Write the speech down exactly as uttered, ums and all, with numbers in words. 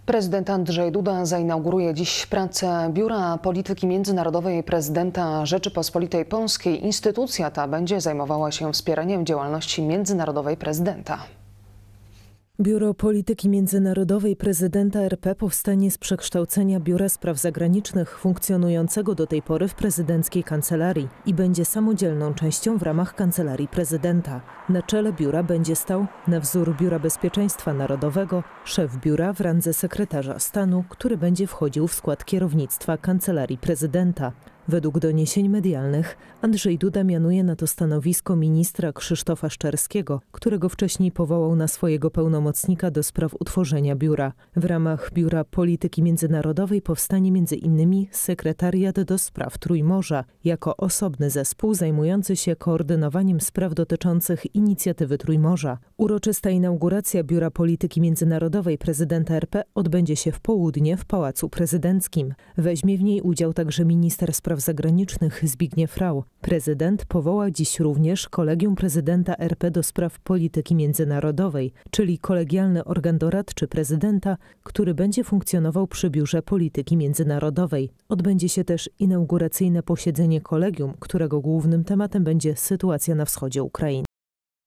Prezydent Andrzej Duda zainauguruje dziś pracę Biura Polityki Międzynarodowej Prezydenta Rzeczypospolitej Polskiej. Instytucja ta będzie zajmowała się wspieraniem działalności międzynarodowej prezydenta. Biuro Polityki Międzynarodowej Prezydenta R P powstanie z przekształcenia Biura Spraw Zagranicznych funkcjonującego do tej pory w prezydenckiej kancelarii i będzie samodzielną częścią w ramach Kancelarii Prezydenta. Na czele biura będzie stał, na wzór Biura Bezpieczeństwa Narodowego, szef biura w randze sekretarza stanu, który będzie wchodził w skład kierownictwa Kancelarii Prezydenta. Według doniesień medialnych Andrzej Duda mianuje na to stanowisko ministra Krzysztofa Szczerskiego, którego wcześniej powołał na swojego pełnomocnika do spraw utworzenia biura. W ramach Biura Polityki Międzynarodowej powstanie między innymi sekretariat do spraw Trójmorza, jako osobny zespół zajmujący się koordynowaniem spraw dotyczących inicjatywy Trójmorza. Uroczysta inauguracja Biura Polityki Międzynarodowej prezydenta R P odbędzie się w południe w Pałacu Prezydenckim. Weźmie w niej udział także minister spraw zagranicznych Zbigniew Rau. Prezydent powoła dziś również Kolegium Prezydenta R P do spraw polityki międzynarodowej, czyli kolegialny organ doradczy prezydenta, który będzie funkcjonował przy Biurze Polityki Międzynarodowej. Odbędzie się też inauguracyjne posiedzenie kolegium, którego głównym tematem będzie sytuacja na wschodzie Ukrainy.